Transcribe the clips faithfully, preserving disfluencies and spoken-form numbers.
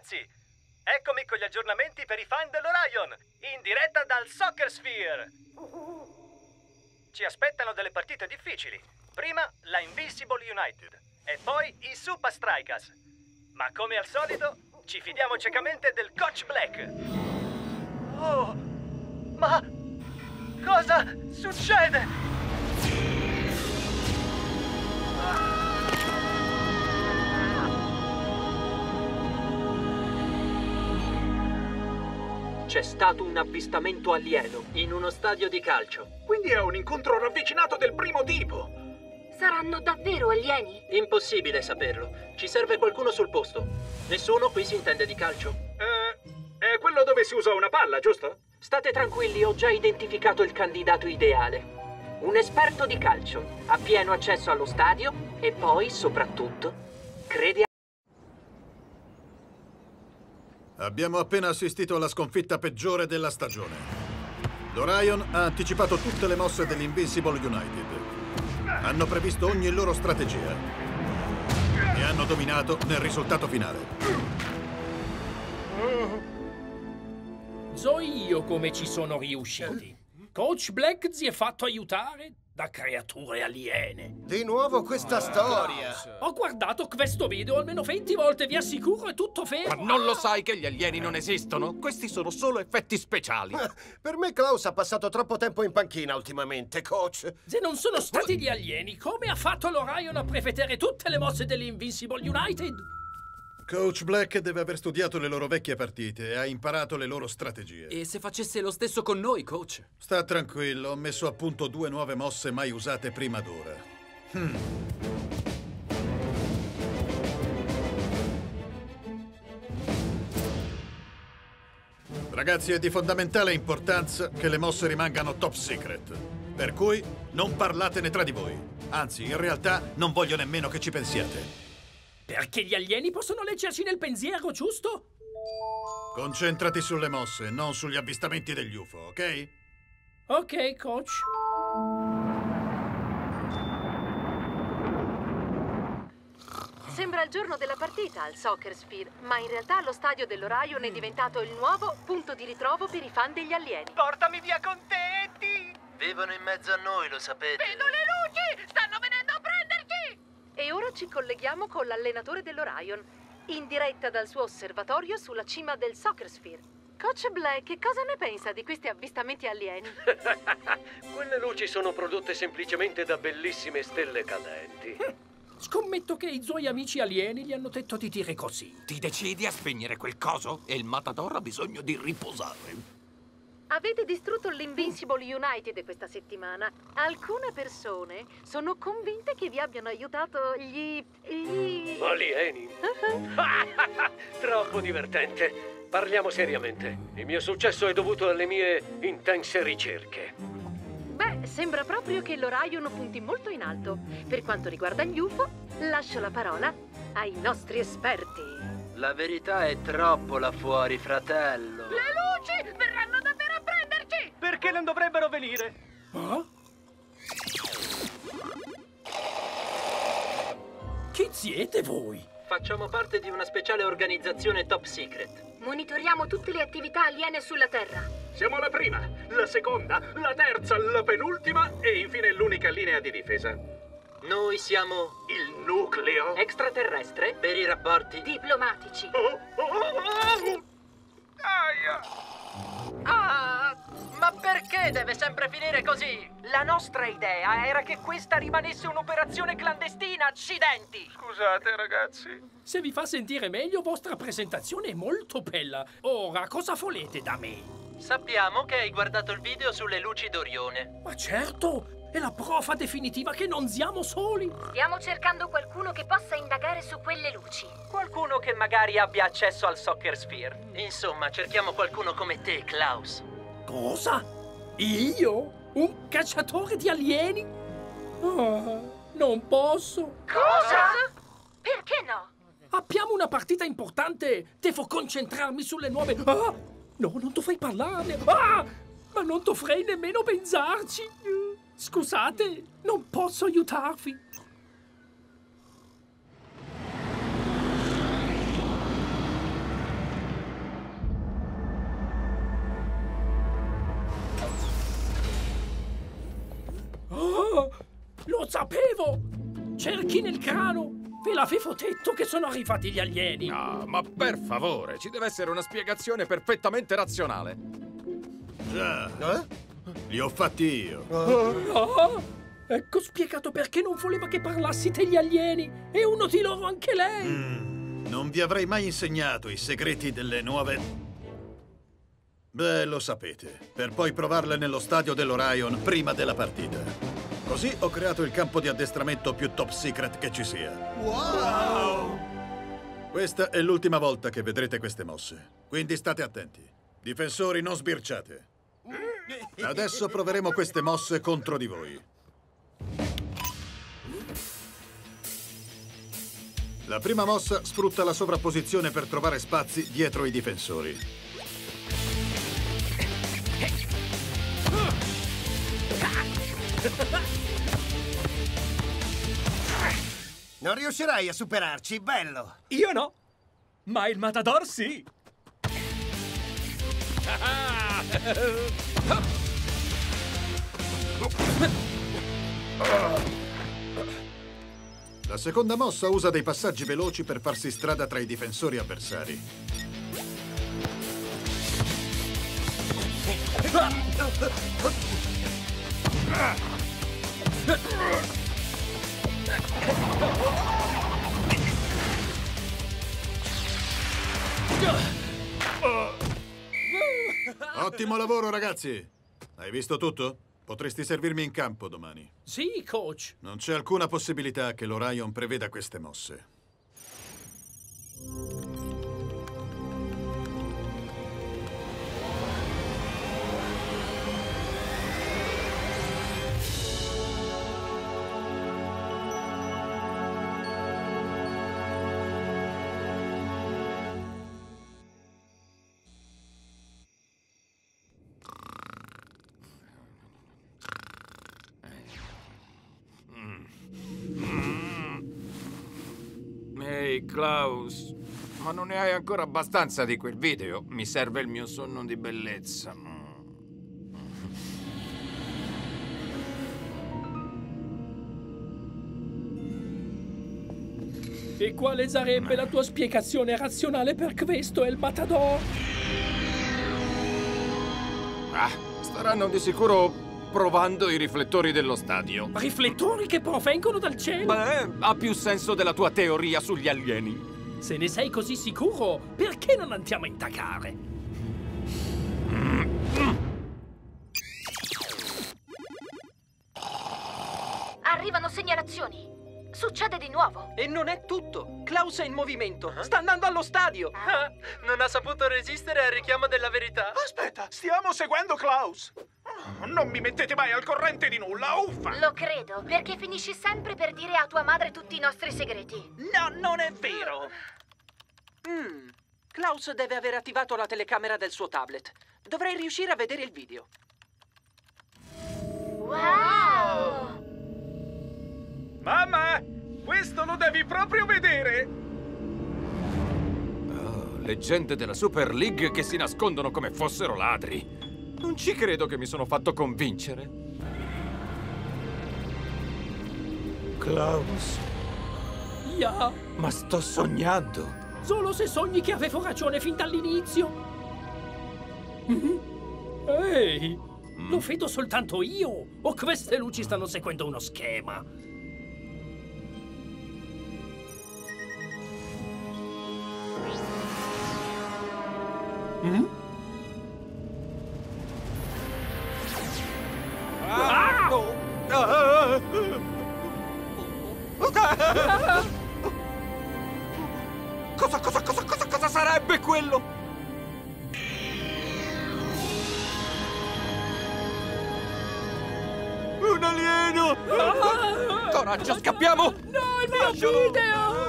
ragazzi! Eccomi con gli aggiornamenti per i fan dell'Orion, in diretta dal Soccer Sphere! Ci aspettano delle partite difficili. Prima la Invincible United e poi i Super Strikers. Ma come al solito, ci fidiamo ciecamente del Coach Black. Oh, ma cosa succede? C'è stato un avvistamento alieno in uno stadio di calcio. Quindi è un incontro ravvicinato del primo tipo. Saranno davvero alieni? Impossibile saperlo. Ci serve qualcuno sul posto. Nessuno qui si intende di calcio. Eh, è quello dove si usa una palla, giusto? State tranquilli, ho già identificato il candidato ideale. Un esperto di calcio, ha pieno accesso allo stadio e poi, soprattutto, crede a... Abbiamo appena assistito alla sconfitta peggiore della stagione. L'Orion ha anticipato tutte le mosse dell'Invincible United. Hanno previsto ogni loro strategia e hanno dominato nel risultato finale. So io come ci sono riusciti. Coach Black si è fatto aiutare da creature aliene. Di nuovo questa storia. Ho guardato questo video almeno venti volte, vi assicuro, è tutto vero. Ma non lo sai che gli alieni non esistono? Questi sono solo effetti speciali. Per me Klaus ha passato troppo tempo in panchina ultimamente, coach. Se non sono stati gli alieni, come ha fatto l'Orion a prevedere tutte le mosse dell'Invincible United? Coach Black deve aver studiato le loro vecchie partite e ha imparato le loro strategie. E se facesse lo stesso con noi, coach? Sta tranquillo, ho messo a punto due nuove mosse mai usate prima d'ora. Hmm. Ragazzi, è di fondamentale importanza che le mosse rimangano top secret. Per cui non parlatene tra di voi. Anzi, in realtà non voglio nemmeno che ci pensiate. Perché gli alieni possono leggerci nel pensiero, giusto? Concentrati sulle mosse, non sugli avvistamenti degli U F O, ok? Ok, coach. Sembra il giorno della partita al Soccer Sphere, ma in realtà lo stadio dell'Orion è diventato il nuovo punto di ritrovo per i fan degli alieni. Portami via con te, Eddie! Vivono in mezzo a noi, lo sapete. Vedo le luci! Stanno venendo a prenderci! E ora ci colleghiamo con l'allenatore dell'Orion, in diretta dal suo osservatorio sulla cima del Soccer Sphere. Coach Black, che cosa ne pensa di questi avvistamenti alieni? Quelle luci sono prodotte semplicemente da bellissime stelle cadenti. Scommetto che i suoi amici alieni gli hanno detto di dire così. Ti decidi a spegnere quel coso? E il Matador ha bisogno di riposare. Avete distrutto l'Invincible United questa settimana. Alcune persone sono convinte che vi abbiano aiutato gli... gli... Alieni? Troppo divertente. Parliamo seriamente. Il mio successo è dovuto alle mie intense ricerche. Beh, sembra proprio che l'Orion punti molto in alto. Per quanto riguarda gli U F O, lascio la parola ai nostri esperti. La verità è troppo là fuori, fratello. Le luci verranno davvero a prenderci! Perché non dovrebbero venire? Ah? Chi siete voi? Facciamo parte di una speciale organizzazione top secret. Monitoriamo tutte le attività aliene sulla Terra. Siamo la prima, la seconda, la terza, la penultima e infine l'unica linea di difesa. Noi siamo Il nucleo. extraterrestre per i rapporti Diplomatici. Oh, oh, oh, oh. Aia. Ah, ma perché deve sempre finire così? La nostra idea era che questa rimanesse un'operazione clandestina, accidenti! Scusate, ragazzi. Se vi fa sentire meglio, vostra presentazione è molto bella. Ora, cosa volete da me? Sappiamo che hai guardato il video sulle luci d'Orione. Ma certo! È la prova definitiva che non siamo soli. Stiamo cercando qualcuno che possa indagare su quelle luci. Qualcuno che magari abbia accesso al Soccer Sphere. Insomma, cerchiamo qualcuno come te, Klaus. Cosa? Io? Un cacciatore di alieni? Oh, non posso. Cosa? Perché no? Abbiamo una partita importante. Devo concentrarmi sulle nuove... Ah! No, non dovrei parlarne. Ah! Ma non dovrei nemmeno pensarci. Scusate, non posso aiutarvi. Oh, lo sapevo! Cerchi nel crano! Ve l'avevo detto che sono arrivati gli alieni! No, ma per favore, ci deve essere una spiegazione perfettamente razionale. Già, eh? Li ho fatti io. Oh, ecco spiegato perché non voleva che parlassi degli alieni! E uno di loro anche lei! Mm, non vi avrei mai insegnato i segreti delle nuove... Beh, lo sapete, per poi provarle nello stadio dell'Orion prima della partita. Così ho creato il campo di addestramento più top secret che ci sia. Wow! Questa è l'ultima volta che vedrete queste mosse, quindi state attenti. Difensori, non sbirciate. Adesso proveremo queste mosse contro di voi. La prima mossa sfrutta la sovrapposizione per trovare spazi dietro i difensori. Non riuscirai a superarci, bello! Io no, ma il Matador sì! La seconda mossa usa dei passaggi veloci per farsi strada tra i difensori avversari. Ottimo lavoro, ragazzi! Hai visto tutto? Potresti servirmi in campo domani. Sì, coach. Non c'è alcuna possibilità che l'Orion preveda queste mosse. Ehi, Klaus, ma non ne hai ancora abbastanza di quel video? Mi serve il mio sonno di bellezza. E quale sarebbe la tua spiegazione razionale per questo, El Matador? Ah, staranno di sicuro provando i riflettori dello stadio. Riflettori che provengono dal cielo? Beh, ha più senso della tua teoria sugli alieni. Se ne sei così sicuro, perché non andiamo a indagare? Arrivano segnalazioni. Succede di nuovo. E non è tutto. Klaus è in movimento. Sta andando allo stadio. Ah. Non ha saputo resistere al richiamo della verità. Aspetta, stiamo seguendo Klaus. Non mi mettete mai al corrente di nulla, uffa! Lo credo, perché finisci sempre per dire a tua madre tutti i nostri segreti. No, non è vero. Mm. Klaus deve aver attivato la telecamera del suo tablet. Dovrei riuscire a vedere il video. Wow! Mamma, questo lo devi proprio vedere! Oh, leggende della Super League che si nascondono come fossero ladri. Non ci credo che mi sono fatto convincere. Klaus. Ja. Ma sto sognando. Solo se sogni che avevo ragione fin dall'inizio. Mm-hmm. Ehi, mm. Lo vedo soltanto io? O queste luci stanno seguendo uno schema? Mm? Ah! Oh. Ah! Ah! Cosa, cosa, cosa, cosa, cosa sarebbe quello? Un alieno! Ah! Coraggio, scappiamo! No, il mio video!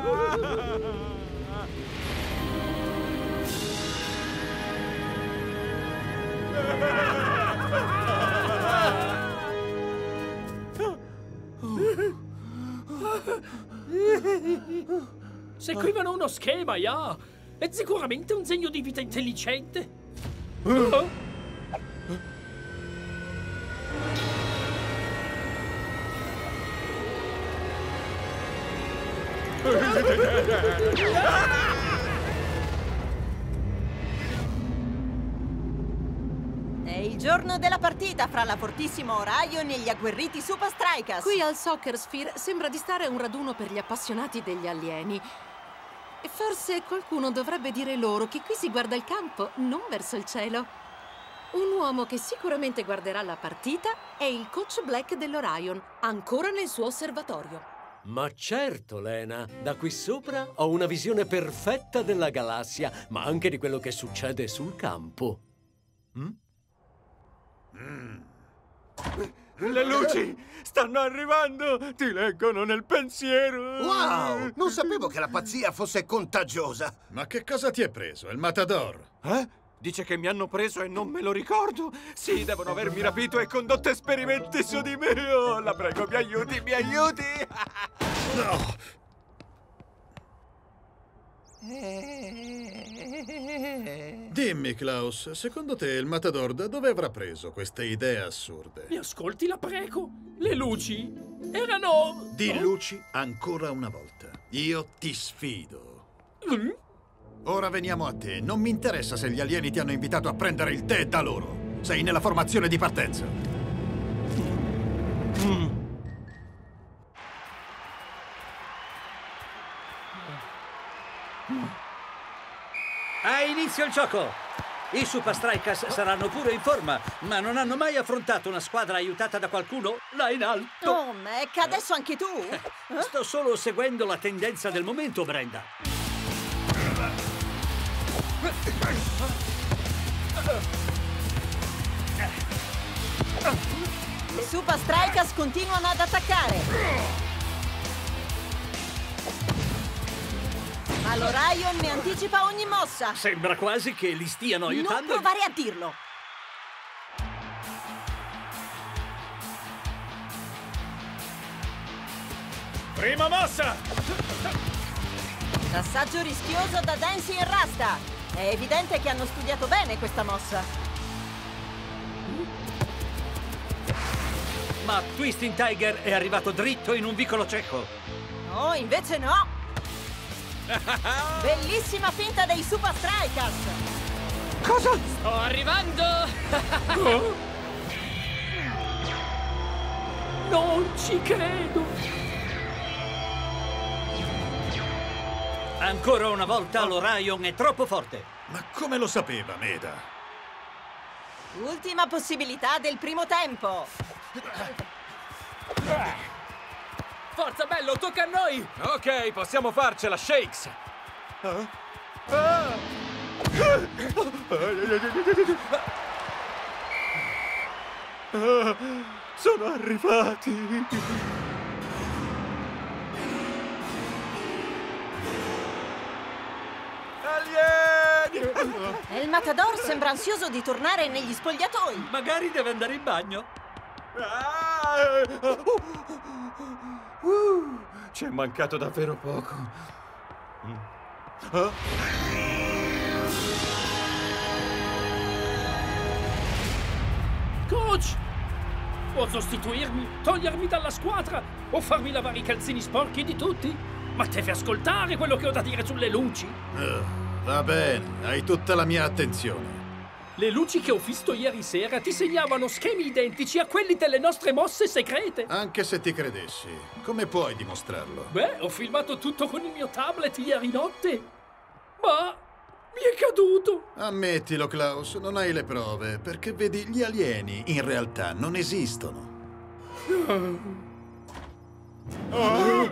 Seguivano uno schema, ja! È sicuramente un segno di vita intelligente! Oh. È il giorno della partita fra la fortissima Orion e gli agguerriti Super Strikers. Qui al Soccer Sphere sembra di stare a un raduno per gli appassionati degli alieni. E forse qualcuno dovrebbe dire loro che qui si guarda il campo, non verso il cielo. Un uomo che sicuramente guarderà la partita è il coach Black dell'Orion, ancora nel suo osservatorio. Ma certo, Lena, da qui sopra ho una visione perfetta della galassia, ma anche di quello che succede sul campo. Mm? Mm. Le luci stanno arrivando! Ti leggono nel pensiero! Wow! Non sapevo che la pazzia fosse contagiosa! Ma che cosa ti è preso? Il Matador? Eh? Dice che mi hanno preso e non me lo ricordo? Sì, devono avermi rapito e condotto esperimenti su di me! Oh, la prego, mi aiuti, mi aiuti! No! Dimmi, Klaus, secondo te il Matador da dove avrà preso queste idee assurde? Mi ascolti, la prego? Le luci erano... Di luci ancora una volta. Io ti sfido. Mm? Ora veniamo a te. Non mi interessa se gli alieni ti hanno invitato a prendere il tè da loro. Sei nella formazione di partenza. Mm. Ha inizio il gioco! I Super Strikers saranno pure in forma, ma non hanno mai affrontato una squadra aiutata da qualcuno là in alto. Oh, Mac, adesso anche tu? Eh? Sto solo seguendo la tendenza del momento, Brenda. I Super Strikers continuano ad attaccare. Ma l'Orion ne anticipa ogni mossa. Sembra quasi che li stiano aiutando. Non provare a dirlo. Prima mossa! Passaggio rischioso da Dancing Rasta. È evidente che hanno studiato bene questa mossa. Ma Twisting Tiger è arrivato dritto in un vicolo cieco. No, invece no. Bellissima finta dei Super Strikers! Cosa? Sto arrivando! Oh? Non ci credo! Ancora una volta l'Orion è troppo forte. Ma come lo sapeva, Meda? Ultima possibilità del primo tempo. Forza, bello, tocca a noi! Ok, possiamo farcela, Shakes! Ah? Ah! Ah, sono arrivati! Alieni! E il Matador sembra ansioso di tornare negli spogliatoi. Magari deve andare in bagno. Ah! Uh, ci è mancato davvero poco. Mm. Ah. Coach! Può sostituirmi, togliermi dalla squadra o farmi lavare i calzini sporchi di tutti? Ma deve ascoltare quello che ho da dire sulle luci. Uh, va bene, hai tutta la mia attenzione. Le luci che ho visto ieri sera ti segnavano schemi identici a quelli delle nostre mosse segrete. Anche se ti credessi, come puoi dimostrarlo? Beh, ho filmato tutto con il mio tablet ieri notte. Ma mi è caduto. Ammettilo, Klaus, non hai le prove, perché vedi, gli alieni in realtà non esistono. Oh.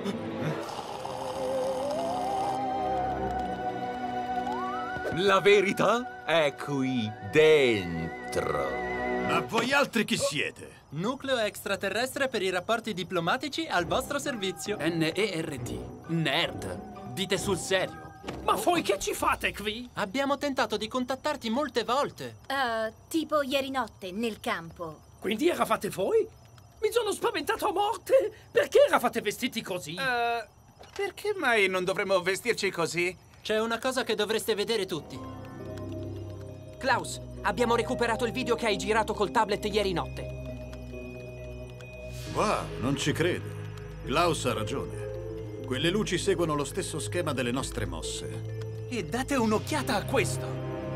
La verità è qui dentro. Ma voi altri chi siete? Nucleo extraterrestre per i rapporti diplomatici al vostro servizio. N E R T. Nerd. Dite sul serio. Ma voi che ci fate qui? Abbiamo tentato di contattarti molte volte. Uh, tipo ieri notte, nel campo. Quindi eravate voi? Mi sono spaventato a morte! Perché eravate vestiti così? Uh, perché mai non dovremmo vestirci così? C'è una cosa che dovreste vedere tutti. Klaus, abbiamo recuperato il video che hai girato col tablet ieri notte. Wow, non ci credo. Klaus ha ragione. Quelle luci seguono lo stesso schema delle nostre mosse. E date un'occhiata a questo.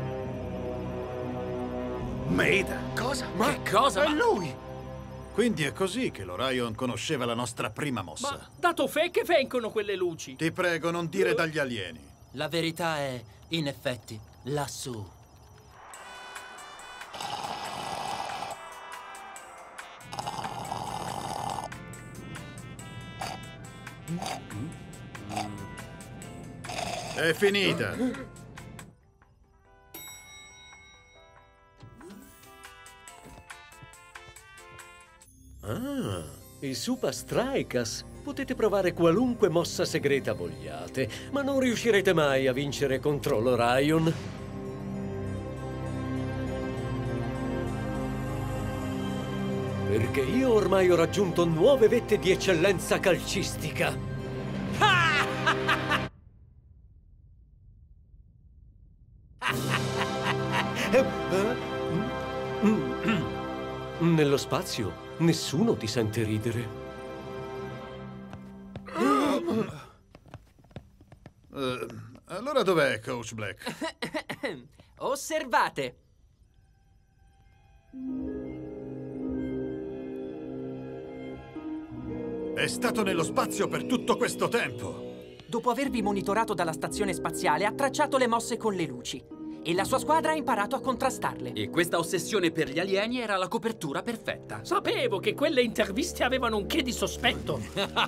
Maida. Cosa? Ma che cosa? È lui! Quindi è così che l'Orion conosceva la nostra prima mossa. Ma dato fe che vengono quelle luci? Ti prego, non dire dagli alieni. La verità è, in effetti, lassù. È finita. Ah, i Super Strikers. Potete provare qualunque mossa segreta vogliate, ma non riuscirete mai a vincere contro l'Orion. Perché io ormai ho raggiunto nuove vette di eccellenza calcistica. Nello spazio nessuno ti sente ridere. Uh, allora dov'è Coach Black? Osservate. È stato nello spazio per tutto questo tempo. Dopo avervi monitorato dalla stazione spaziale, ha tracciato le mosse con le luci. E la sua squadra ha imparato a contrastarle. E questa ossessione per gli alieni era la copertura perfetta. Sapevo che quelle interviste avevano un che di sospetto.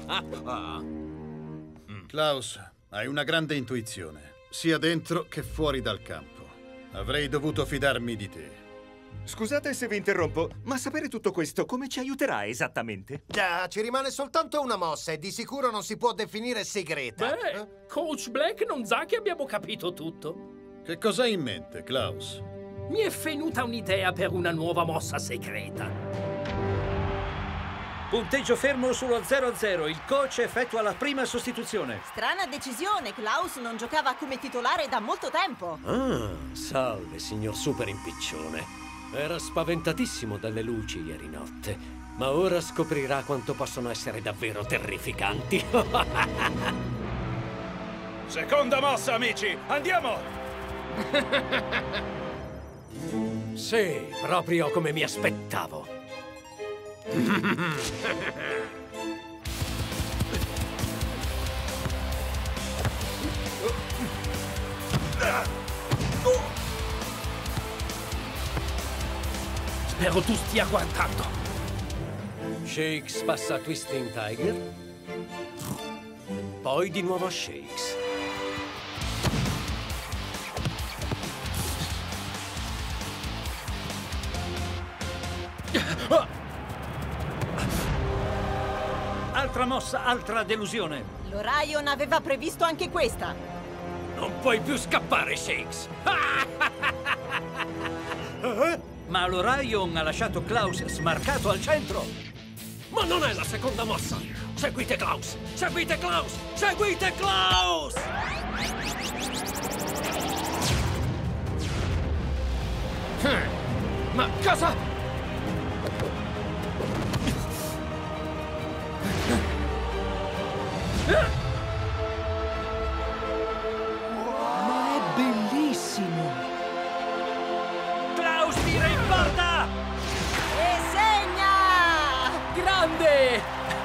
Klaus, hai una grande intuizione, sia dentro che fuori dal campo. Avrei dovuto fidarmi di te. Scusate se vi interrompo, ma sapere tutto questo come ci aiuterà esattamente? Già, ci rimane soltanto una mossa e di sicuro non si può definire segreta. Beh, eh? Coach Black non sa che abbiamo capito tutto. Che cosa hai in mente, Klaus? Mi è venuta un'idea per una nuova mossa segreta. Punteggio fermo sullo zero a zero. Il coach effettua la prima sostituzione. Strana decisione. Klaus non giocava come titolare da molto tempo. Ah, salve, signor Super Impiccione. Era spaventatissimo dalle luci ieri notte, ma ora scoprirà quanto possono essere davvero terrificanti. Seconda mossa, amici! Andiamo! Sì, proprio come mi aspettavo. Spero tu stia guardando. Shakes passa a Twisting Tiger. Poi di nuovo a Shakes. Altra mossa, altra delusione. L'Orion aveva previsto anche questa. Non puoi più scappare, Shakes. Ma l'Orion ha lasciato Klaus smarcato al centro. Ma non è la seconda mossa. Seguite Klaus! Seguite Klaus! Seguite Klaus! Ma cosa? Ma è bellissimo! Klaus tira in porta! E segna! Grande!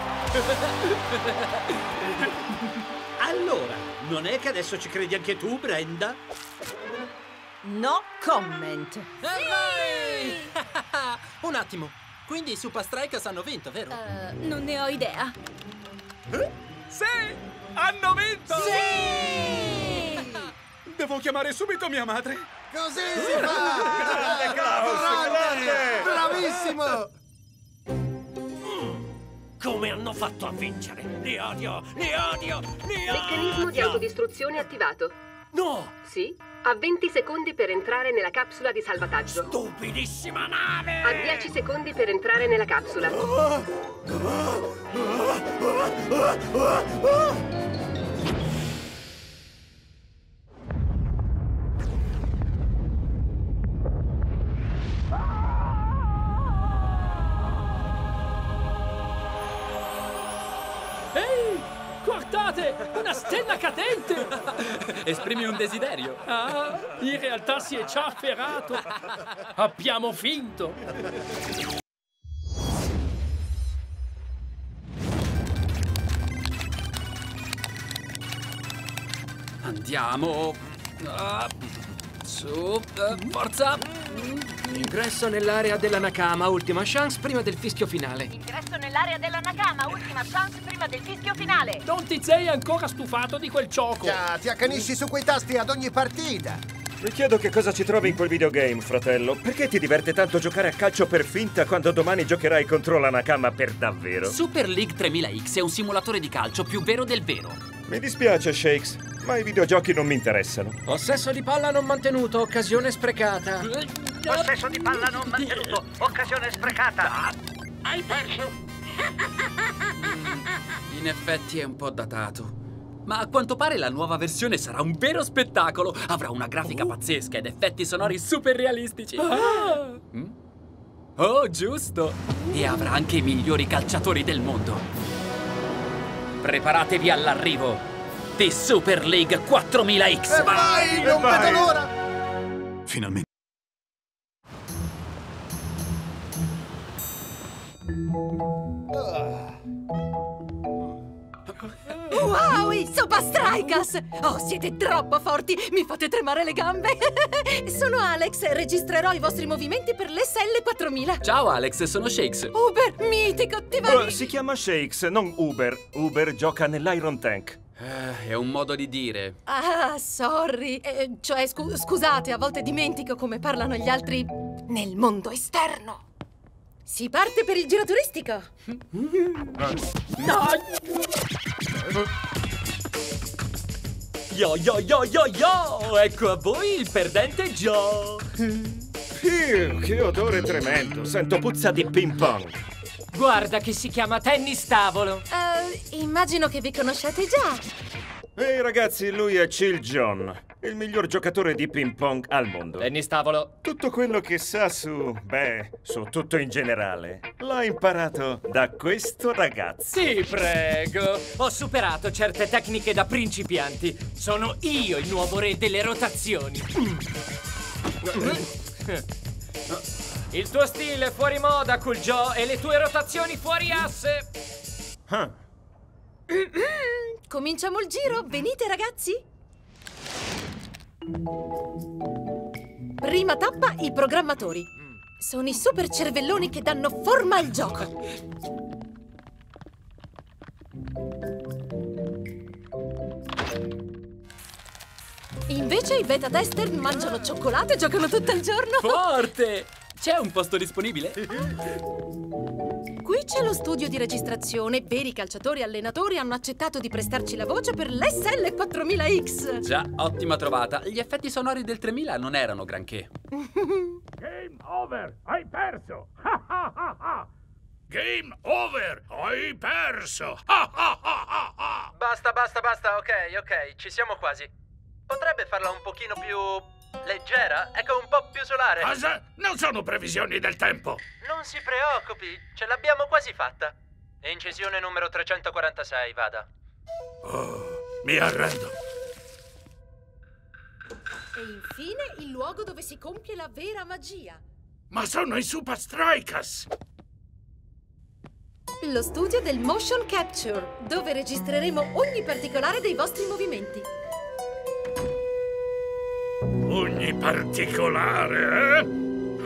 Allora, non è che adesso ci credi anche tu, Brenda? No comment. Sì! Un attimo. Quindi i Super Strikers hanno vinto, vero? Uh, non ne ho idea. Eh? Sì! Hanno vinto! Sì! Devo chiamare subito mia madre. Così si fa! Grande Klaus! Grande! Bravissimo! Come hanno fatto a vincere? Li odio! Li odio! Li odio! Meccanismo di autodistruzione attivato. No! Sì? Ha venti secondi per entrare nella capsula di salvataggio. Stupidissima nave! Ha dieci secondi per entrare nella capsula. Ehi! Guardate, una stella cadente! Esprimi un desiderio. Ah, in realtà si è già afferrato. Abbiamo vinto. Andiamo. Ah, su, eh, forza. Ingresso nell'area della Nakama, ultima chance prima del fischio finale. Ingresso nell'area della Nakama, ultima chance prima del fischio finale. Non ti sei ancora stufato di quel gioco? Già, ti accanisci su quei tasti ad ogni partita. Mi chiedo che cosa ci trovi in quel videogame, fratello. Perché ti diverte tanto giocare a calcio per finta quando domani giocherai contro la Nakama per davvero? Super League tremila X è un simulatore di calcio più vero del vero. Mi dispiace, Shakes, ma i videogiochi non mi interessano. Possesso di palla non mantenuto, occasione sprecata. Possesso di palla non mantenuto, occasione sprecata. Hai perso. In effetti è un po' datato. Ma a quanto pare la nuova versione sarà un vero spettacolo. Avrà una grafica oh. pazzesca ed effetti sonori super realistici. Ah. Mm? Oh, giusto. E avrà anche i migliori calciatori del mondo. Preparatevi all'arrivo di Super League quattromila X. E vai, non vai. vedo l'ora. Finalmente. Wow, i Super Strikers! Oh, siete troppo forti! Mi fate tremare le gambe! Sono Alex, registrerò i vostri movimenti per l'S L quattromila. Ciao Alex, sono Shakes. Uber, mitico, ti va Uh, si chiama Shakes, non Uber. Uber gioca nell'Iron Tank. Eh, è un modo di dire. Ah, sorry. Eh, cioè, scu scusate, a volte dimentico come parlano gli altri nel mondo esterno. Si parte per il giro turistico. No! Yo yo yo yo yo! Ecco a voi il perdente Joe! Piu, che odore tremendo! Sento puzza di ping pong! Guarda che si chiama tennis tavolo! Uh, immagino che vi conoscete già. Ehi ragazzi, lui è Chill John, il miglior giocatore di ping pong al mondo. Tennis tavolo. Tutto quello che sa su, beh, su tutto in generale, l'ha imparato da questo ragazzo. Sì, prego. Ho superato certe tecniche da principianti. Sono io il nuovo re delle rotazioni. Il tuo stile è fuori moda, Cool Joe, e le tue rotazioni fuori asse. Huh. Cominciamo il giro, venite ragazzi. Prima tappa, i programmatori. Sono i super cervelloni che danno forma al gioco. Invece i beta tester mangiano cioccolato e giocano tutto il giorno. Forte! C'è un posto disponibile? Qui c'è lo studio di registrazione. Veri calciatori e allenatori hanno accettato di prestarci la voce per l'S L quattromila X. Già, ottima trovata. Gli effetti sonori del tremila non erano granché. Game over! Hai perso! Game over! Hai perso! Basta, basta, basta. Ok, ok, ci siamo quasi. Potrebbe farla un pochino più leggera? Ecco, un po' più solare. Cosa? Non sono previsioni del tempo. Non si preoccupi, ce l'abbiamo quasi fatta. Incisione numero trecentoquarantasei, vada. Oh, mi arrendo. E infine il luogo dove si compie la vera magia. Ma sono i Super Strikers! Lo studio del motion capture, dove registreremo ogni particolare dei vostri movimenti. Ogni particolare, eh?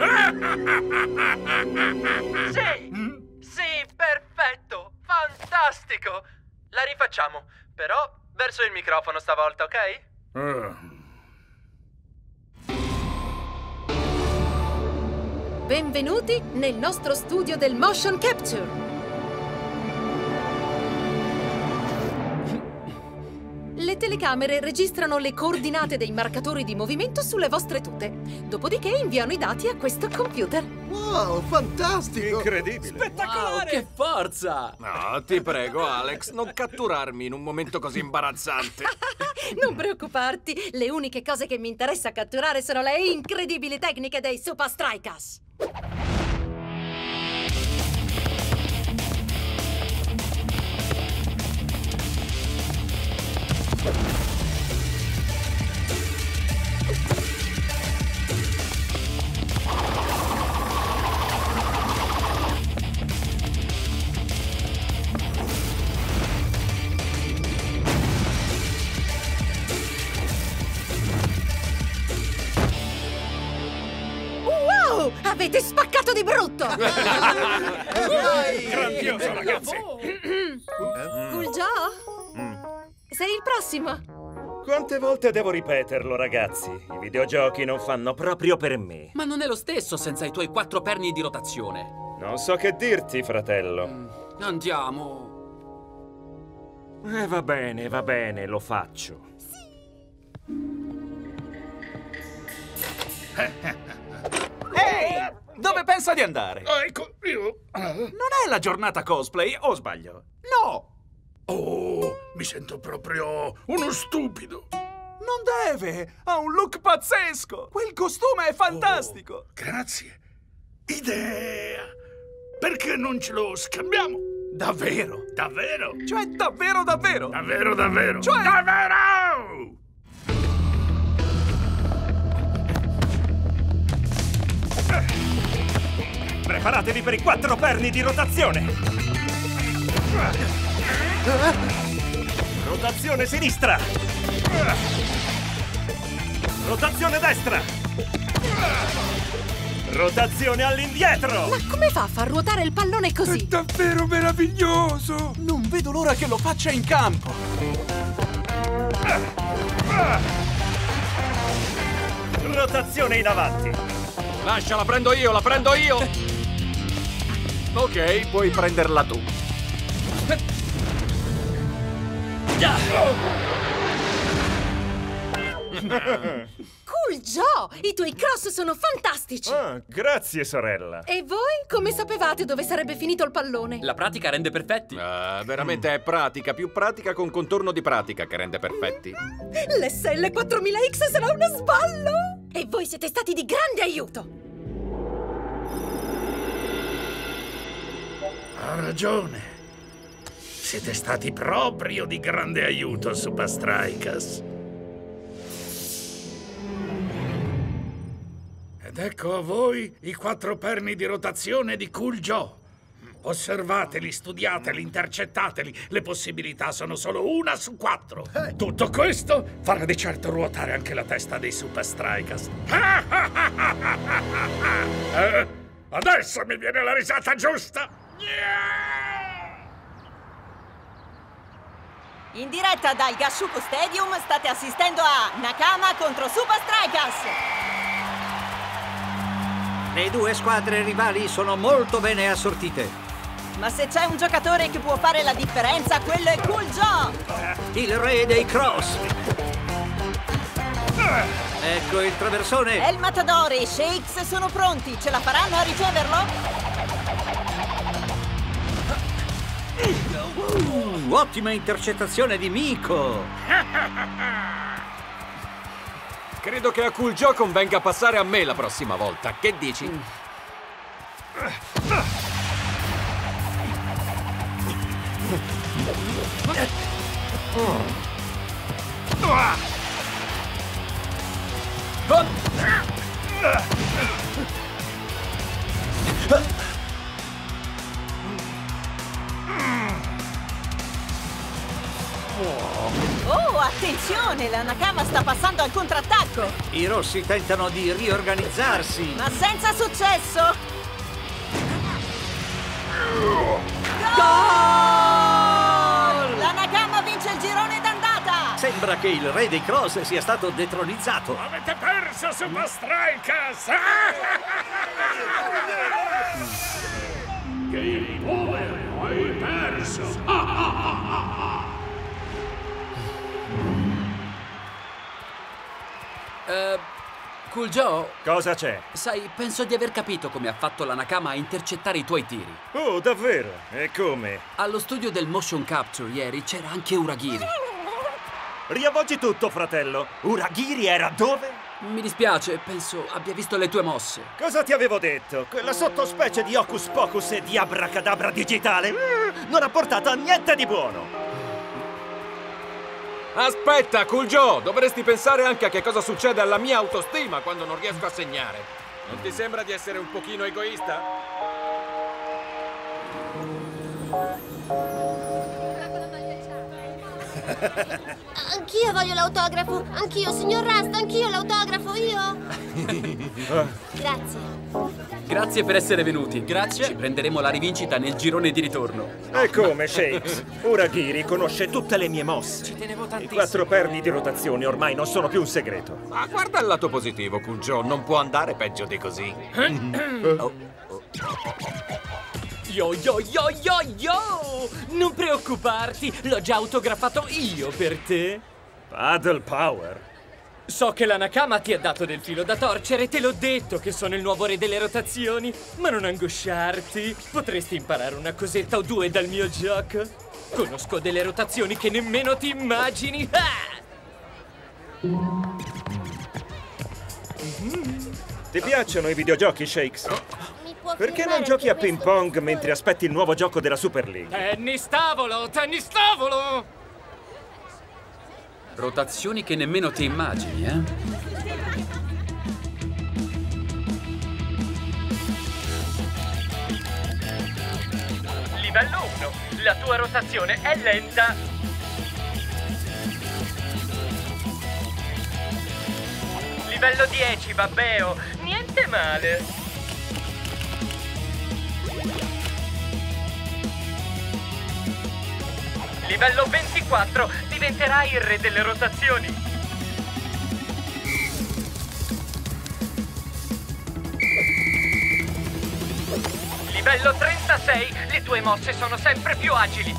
Sì! Sì, perfetto! Fantastico! La rifacciamo, però verso il microfono stavolta, ok? Uh. Benvenuti nel nostro studio del motion capture. Le telecamere registrano le coordinate dei marcatori di movimento sulle vostre tute. Dopodiché inviano i dati a questo computer. Wow, fantastico! Incredibile! Spettacolare! Wow, che forza! No, ti prego, Alex, non catturarmi in un momento così imbarazzante. Non preoccuparti, le uniche cose che mi interessa catturare sono le incredibili tecniche dei Super Strikers. Avete spaccato di brutto! Grandioso, ragazzi! Cool Joe? Sei il prossimo! Quante volte devo ripeterlo, ragazzi? I videogiochi non fanno proprio per me. Ma non è lo stesso senza i tuoi quattro perni di rotazione. Non so che dirti, fratello. Mm, andiamo. Eh, va bene, va bene, lo faccio. Ehi! Dove pensa di andare? Ecco, io... Non è la giornata cosplay, o sbaglio? No! Oh, mi sento proprio uno stupido. Non deve! Ha un look pazzesco! Quel costume è fantastico! Oh, grazie. Idea! Perché non ce lo scambiamo? Davvero? Davvero? Cioè, davvero, davvero? Davvero, davvero? Cioè... Davvero! Preparatevi per i quattro perni di rotazione! Rotazione sinistra! Rotazione destra! Rotazione all'indietro! Ma come fa a far ruotare il pallone così? È davvero meraviglioso! Non vedo l'ora che lo faccia in campo! Rotazione in avanti! Lascia, la prendo io, la prendo io! Ok, puoi prenderla tu. Cool Joe! I tuoi cross sono fantastici! Ah, grazie, sorella. E voi come sapevate dove sarebbe finito il pallone? La pratica rende perfetti. Uh, veramente è pratica, più pratica con contorno di pratica che rende perfetti. L'S L quattromila X sarà uno sballo! E voi siete stati di grande aiuto! Ha ragione. Siete stati proprio di grande aiuto, Super Strikers. Ed ecco a voi i quattro perni di rotazione di Cool Joe. Osservateli, studiateli, intercettateli. Le possibilità sono solo una su quattro. Tutto questo farà di certo ruotare anche la testa dei Super Strikers. eh? Adesso mi viene la risata giusta. In diretta dal Gashuko Stadium state assistendo a Nakama contro Super Strikers. Le due squadre rivali sono molto bene assortite. Ma se c'è un giocatore che può fare la differenza, quello è Cool Joe! Il re dei cross! Ecco il traversone! El Matador e Shakes sono pronti, ce la faranno a riceverlo? Uh, ottima intercettazione di Miko! Credo che a Cool Joe convenga passare a me la prossima volta. Che dici? Oh, attenzione! La Nakama sta passando al contrattacco! I rossi tentano di riorganizzarsi. Ma senza successo! Gol! La Nakama vince il girone d'andata! Sembra che il re dei cross sia stato detronizzato. Avete perso, Super Strikers! Game over! Hai perso! Uh, Cool Joe? Cosa c'è? Sai, penso di aver capito come ha fatto la Nakama a intercettare i tuoi tiri. Oh, davvero? E come? Allo studio del motion capture ieri c'era anche Uragiri. Riavvolgi tutto, fratello. Uragiri era dove? Mi dispiace, penso abbia visto le tue mosse. Cosa ti avevo detto? Quella sottospecie di Hocus Pocus e di abracadabra digitale mm, non ha portato a niente di buono. Aspetta, Cool Joe! Dovresti pensare anche a che cosa succede alla mia autostima quando non riesco a segnare. Non ti sembra di essere un pochino egoista? Anch'io voglio l'autografo! Anch'io, signor Rust, anch'io l'autografo, io! Grazie. Grazie per essere venuti. Grazie. Ci prenderemo la rivincita nel girone di ritorno. E come, Shakes? Uragiri conosce tutte le mie mosse. Ci tenevo I tantissimo. quattro perni di rotazione ormai non sono più un segreto. Ma guarda il lato positivo, Kuljo. Non può andare peggio di così. Oh. Yo yo yo yo yo! Non preoccuparti, l'ho già autografato io per te. Paddle Power? So che la Nakama ti ha dato del filo da torcere, te l'ho detto che sono il nuovo re delle rotazioni. Ma non angosciarti, potresti imparare una cosetta o due dal mio gioco. Conosco delle rotazioni che nemmeno ti immagini. Ah! Ti piacciono i videogiochi, Shakes? Perché non giochi a ping pong mentre aspetti il nuovo gioco della Super League? Tennis tavolo, tennis tavolo! Rotazioni che nemmeno ti immagini, eh? Livello uno. La tua rotazione è lenta. Livello dieci, Babbeo. Niente male. Livello ventiquattro. Diventerai il re delle rotazioni. Livello trentasei. Le tue mosse sono sempre più agili.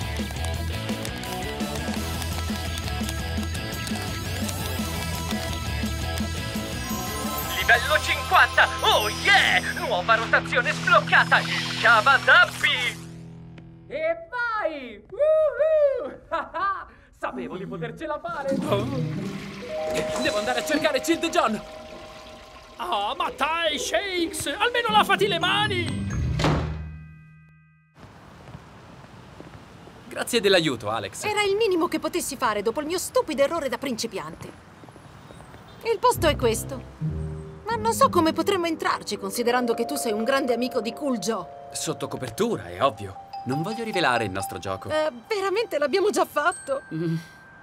Livello cinquanta. Oh yeah! Nuova rotazione sbloccata. Il Cavatappi. E vai! Woohoo! Sapevo di potercela fare! Oh. Devo andare a cercare Child John! Ah, ma dai, Shakes! Almeno lavati le mani! Grazie dell'aiuto, Alex. Era il minimo che potessi fare dopo il mio stupido errore da principiante. Il posto è questo. Ma non so come potremmo entrarci, considerando che tu sei un grande amico di Kuljo. Sotto copertura, è ovvio. Non voglio rivelare il nostro gioco. Eh, veramente l'abbiamo già fatto? Mm.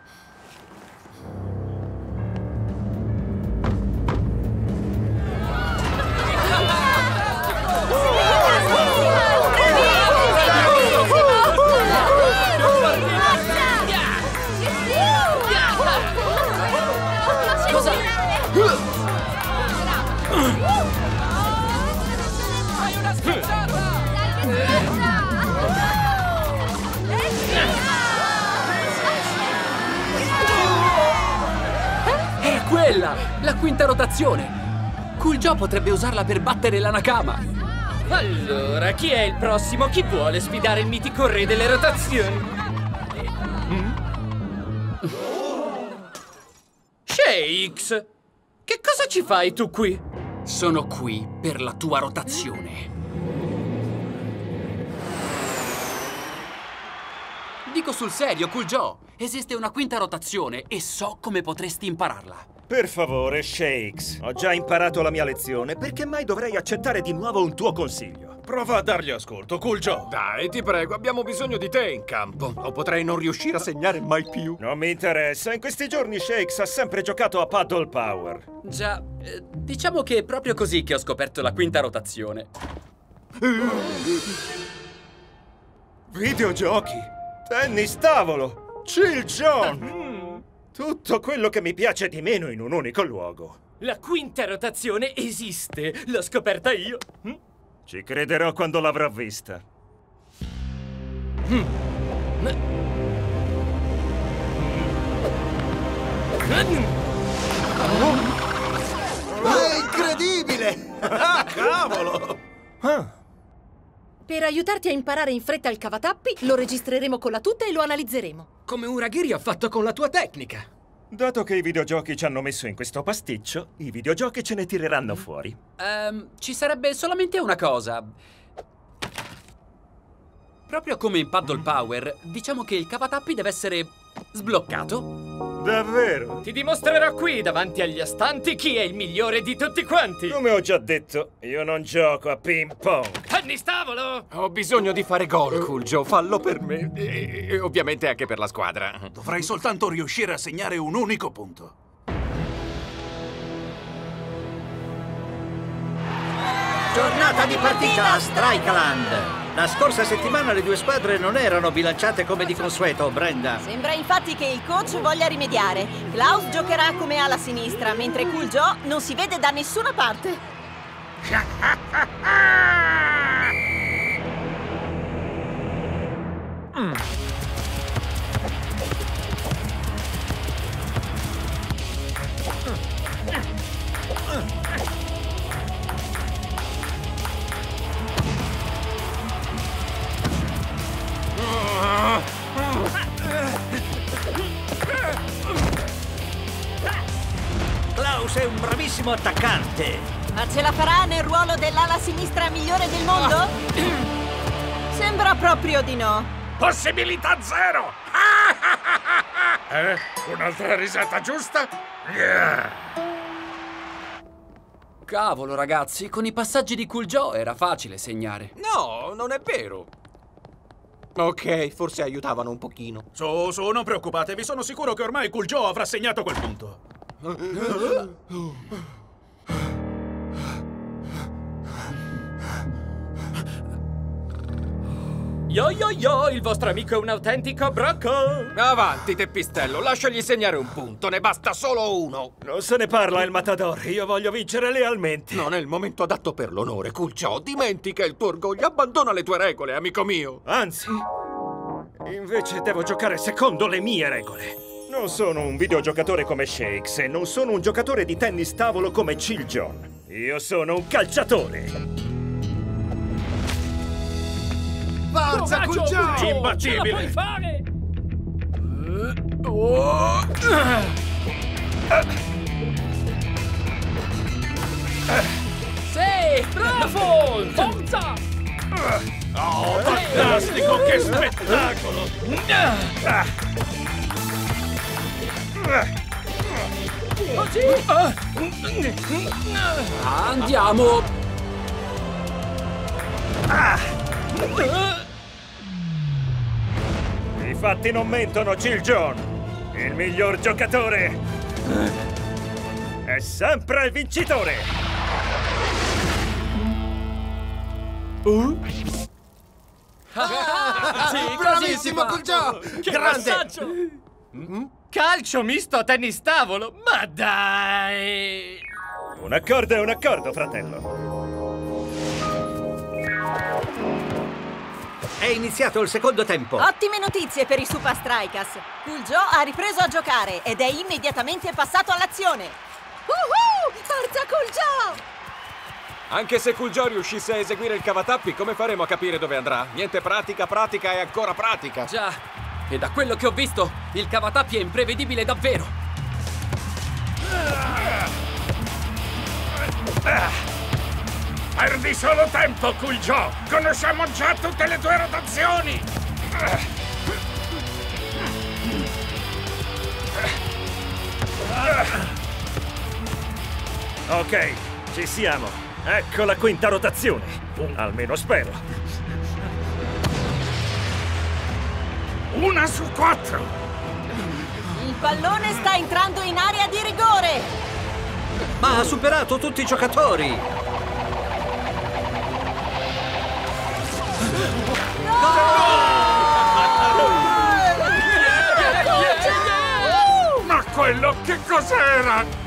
Cosa? Hai una schiacciata! Era quella! La quinta rotazione! Kuljo potrebbe usarla per battere la Nakama! Allora, chi è il prossimo? Chi vuole sfidare il mitico re delle rotazioni? Shakes! Che cosa ci fai tu qui? Sono qui per la tua rotazione. Dico sul serio, Kuljo. Esiste una quinta rotazione e so come potresti impararla. Per favore, Shakes. Ho già imparato la mia lezione. Perché mai dovrei accettare di nuovo un tuo consiglio? Prova a dargli ascolto, Kuljo. Dai, ti prego, abbiamo bisogno di te in campo. O potrei non riuscire a segnare mai più. Non mi interessa. In questi giorni Shakes ha sempre giocato a Paddle Power. Già, eh, diciamo che è proprio così che ho scoperto la quinta rotazione. Videogiochi, tennis tavolo, Child John. Tutto quello che mi piace di meno in un unico luogo. La quinta rotazione esiste. L'ho scoperta io. Ci crederò quando l'avrò vista. È incredibile! Ah, cavolo! Ah. Per aiutarti a imparare in fretta il cavatappi, lo registreremo con la tuta e lo analizzeremo. Come Uragiri ha fatto con la tua tecnica. Dato che i videogiochi ci hanno messo in questo pasticcio, i videogiochi ce ne tireranno fuori. Um, ci sarebbe solamente una cosa. Proprio come in Paddle Power, diciamo che il cavatappi deve essere sbloccato. Davvero? Ti dimostrerò qui, davanti agli astanti, chi è il migliore di tutti quanti. Come ho già detto, io non gioco a ping pong. Tennis tavolo! Ho bisogno di fare gol, Kuljo. Fallo per me. E, e ovviamente anche per la squadra. Dovrei soltanto riuscire a segnare un unico punto. Giornata di partita a Strikeland. La scorsa settimana le due squadre non erano bilanciate come di consueto, Brenda. Sembra infatti che il coach voglia rimediare. Klaus giocherà come ala sinistra, mentre Cool Joe non si vede da nessuna parte. mm. Klaus è un bravissimo attaccante. Ma ce la farà nel ruolo dell'ala sinistra migliore del mondo? Sembra proprio di no. Possibilità zero! Eh? Un'altra risata giusta? Yeah. Cavolo, ragazzi, con i passaggi di Cool Joe era facile segnare. No, non è vero. Ok, forse aiutavano un pochino. Su, su, non preoccupatevi, sono sicuro che ormai Cool Joe avrà segnato quel punto. Yo yo yo, il vostro amico è un autentico brocco! Avanti, Teppistello, lasciagli segnare un punto, ne basta solo uno! Non se ne parla, il Matador, io voglio vincere lealmente. Non è il momento adatto per l'onore, Cool Joe, dimentica il tuo orgoglio, abbandona le tue regole, amico mio! Anzi, invece devo giocare secondo le mie regole. Non sono un videogiocatore come Shakes e non sono un giocatore di tennis tavolo come Chill John. Io sono un calciatore. Forza, Cool Joe! Imbattibile! Ce la puoi fare! Oh. Sì, bravo! Forza! Oh, fantastico! Che spettacolo! Così! Andiamo! I fatti non mentono, Chill John. Il miglior giocatore è sempre il vincitore. Uh? Ah, sì, bravissimo, Cool Joe! Che grande! passaggio! Mm? Calcio misto a tennis tavolo? Ma dai! Un accordo è un accordo, fratello. È iniziato il secondo tempo. Ottime notizie per i Super Strikers. Cool Joe ha ripreso a giocare ed è immediatamente passato all'azione. Uh-huh! Forza Cool Joe! Anche se Cool Joe riuscisse a eseguire il cavatappi, come faremo a capire dove andrà? Niente pratica, pratica e ancora pratica. Già, e da quello che ho visto, il cavatappi è imprevedibile davvero. Perdi solo tempo, Cool Joe! Conosciamo già tutte le tue rotazioni! Ok, ci siamo. Ecco la quinta rotazione. Almeno spero. Una su quattro! Il pallone sta entrando in area di rigore! Ma ha superato tutti i giocatori! Ma quello che cos'era?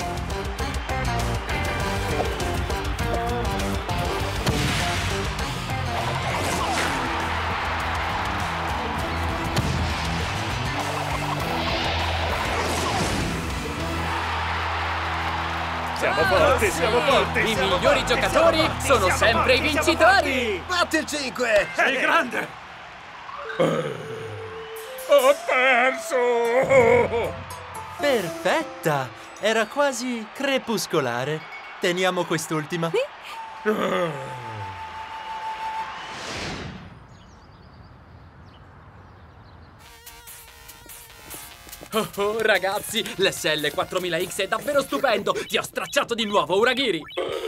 Siamo forti, siamo forti! I siamo migliori forti, giocatori siamo forti, sono siamo sempre forti, i siamo vincitori! Batti il cinque! Sei grande! Ho perso! Perfetta! Era quasi crepuscolare. Teniamo quest'ultima. Oh, oh, ragazzi, l'S L quattromila X è davvero stupendo! Ti ho stracciato di nuovo, Uragiri!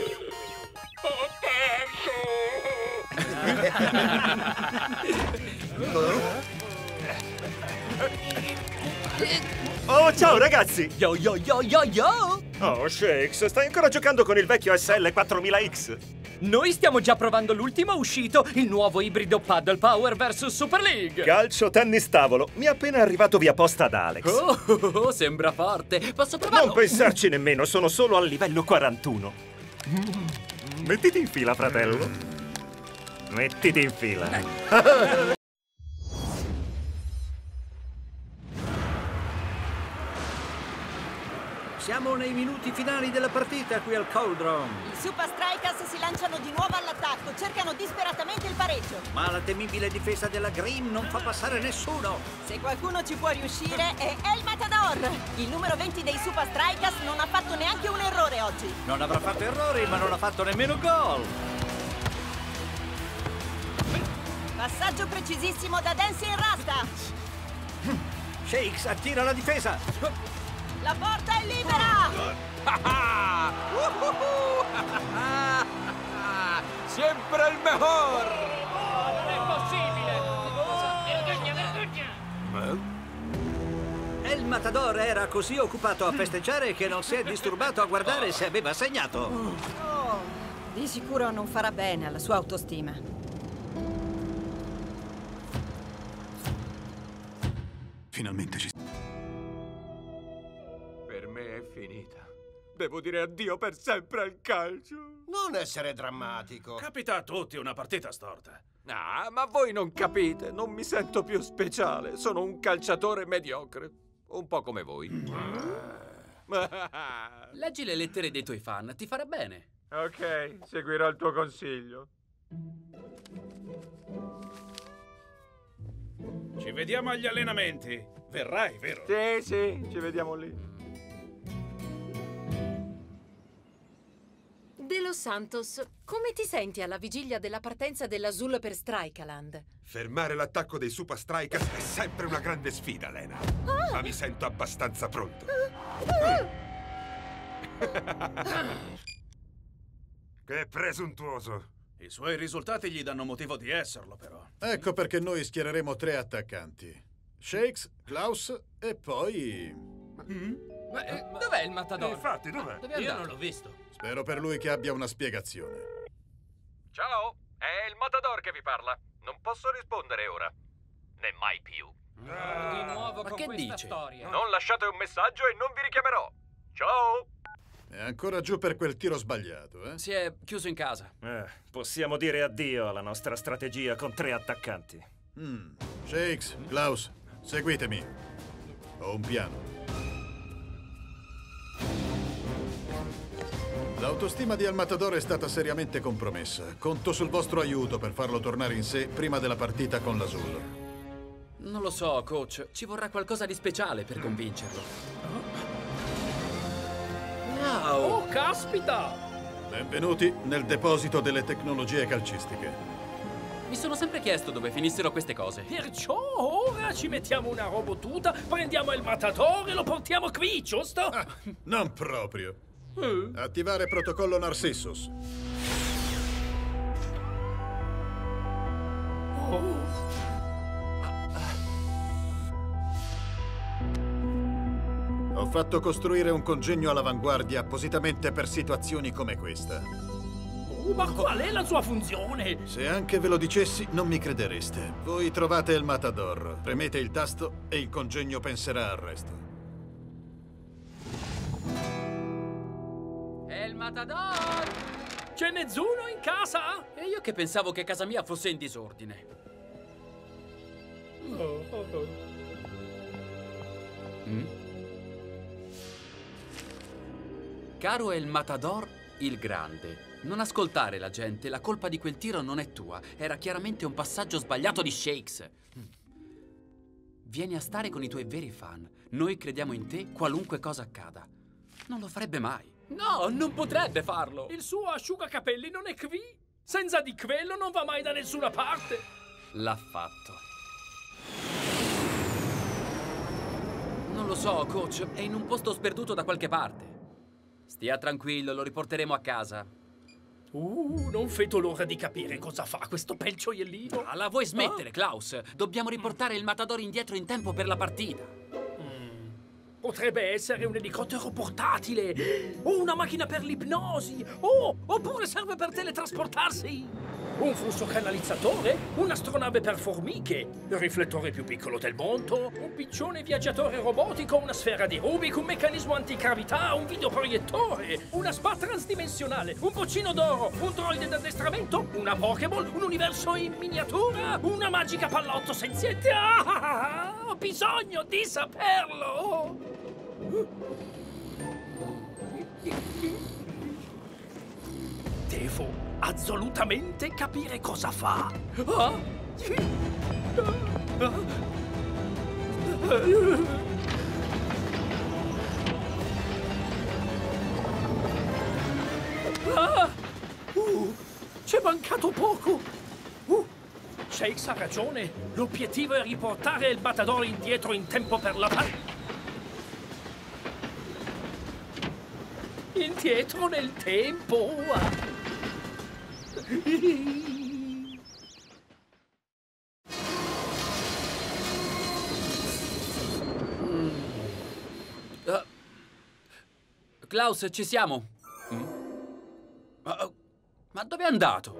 Oh, ciao ragazzi! Yo yo yo yo yo! Oh, Shakes, stai ancora giocando con il vecchio S L quattromila X? Noi stiamo già provando l'ultimo uscito, il nuovo ibrido Paddle Power versus Super League. Calcio tennis tavolo. Mi è appena arrivato via posta da Alex. Oh, oh, oh, sembra forte. Posso provarlo? Non pensarci nemmeno, sono solo al livello quarantuno. Mettiti in fila, fratello. Mettiti in fila. Siamo nei minuti finali della partita qui al Cauldron. I Super Strikers si lanciano di nuovo all'attacco, cercano disperatamente il pareggio. Ma la temibile difesa della Grimm non fa passare nessuno. Se qualcuno ci può riuscire è El Matador. Il numero venti dei Super Strikers non ha fatto neanche un errore oggi. Non avrà fatto errori, ma non ha fatto nemmeno gol. Passaggio precisissimo da Dancing Rasta. Shakes attira la difesa. La porta è libera! Sempre il mejor! Oh, non è possibile! Vergogna, vergogna! El Matador era così occupato a festeggiare che non si è disturbato a guardare se aveva segnato. Oh, di sicuro non farà bene alla sua autostima. Finalmente ci... Per me è finita. Devo dire addio per sempre al calcio. Non essere drammatico. Capita a tutti una partita storta. Ah, ma voi non capite. Non mi sento più speciale. Sono un calciatore mediocre. Un po' come voi. Leggi le lettere dei tuoi fan, ti farà bene. Ok, seguirò il tuo consiglio. Ci vediamo agli allenamenti. Verrai, vero? Sì, sì, ci vediamo lì. De Los Santos, come ti senti alla vigilia della partenza dell'Azul per Strikeland? Fermare l'attacco dei Super Strikers è sempre una grande sfida, Lena. Ah! Ma mi sento abbastanza pronto. Ah! Che presuntuoso. I suoi risultati gli danno motivo di esserlo, però. Ecco perché noi schiereremo tre attaccanti. Shakes, Klaus e poi... Mm? Ma eh, dov'è il Matador? Eh, infatti, dov'è? Dove è Io andato? non l'ho visto. Spero per lui che abbia una spiegazione. Ciao, è il Matador che vi parla. Non posso rispondere ora. Né mai più. Ah, di nuovo ma con che questa dice? storia. Non lasciate un messaggio e non vi richiamerò. Ciao! È ancora giù per quel tiro sbagliato, eh? Si è chiuso in casa. Eh, possiamo dire addio alla nostra strategia con tre attaccanti. Mm. Shakes, Klaus, seguitemi. Ho un piano. L'autostima di El Matador è stata seriamente compromessa. Conto sul vostro aiuto per farlo tornare in sé prima della partita con l'Azul. Non lo so, coach. Ci vorrà qualcosa di speciale per convincerlo. Wow! Oh, caspita! Benvenuti nel deposito delle tecnologie calcistiche. Mi sono sempre chiesto dove finissero queste cose. Perciò ora ci mettiamo una robotuta, prendiamo il Matador e lo portiamo qui, giusto? Ah, non proprio. Eh? Attivare protocollo Narcissus. Oh. Ho fatto costruire un congegno all'avanguardia appositamente per situazioni come questa. Oh, ma qual è la sua funzione? Se anche ve lo dicessi, non mi credereste. Voi trovate il Matador, premete il tasto e il congegno penserà al resto. È il Matador! Ce n'è uno in casa? E io che pensavo che casa mia fosse in disordine. Oh, oh, oh. Mm? Caro El Matador, il grande. Non ascoltare la gente, la colpa di quel tiro non è tua. Era chiaramente un passaggio sbagliato di Shakes. Vieni a stare con i tuoi veri fan. Noi crediamo in te qualunque cosa accada. Non lo farebbe mai. No, non potrebbe farlo. Il suo asciugacapelli non è qui. Senza di quello non va mai da nessuna parte. L'ha fatto. Non lo so, coach. È in un posto sperduto da qualche parte. Stia tranquillo, lo riporteremo a casa. Uh, non vedo l'ora di capire cosa fa questo bel gioiellino. Ah, la vuoi smettere, ah? Klaus? Dobbiamo riportare il Matador indietro in tempo per la partita. Mm. Potrebbe essere un elicottero portatile, o una macchina per l'ipnosi, o oppure serve per teletrasportarsi. Un flusso canalizzatore, un'astronave per formiche, il riflettore più piccolo del mondo, un piccione viaggiatore robotico, una sfera di Rubik, un meccanismo antigravità, un videoproiettore, una spa transdimensionale, un boccino d'oro, un droide d'addestramento, una Pokéball, un universo in miniatura, una magica pallotto senziente. Ah, ho bisogno di saperlo! Devo assolutamente capire cosa fa. Ah? Ah! Uh, c'è mancato poco. Uh, Shakes ha ragione. L'obiettivo è riportare il Matador indietro in tempo per la par- Indietro nel tempo. mm. uh, Klaus, ci siamo? Mm? Uh, ma dove è andato?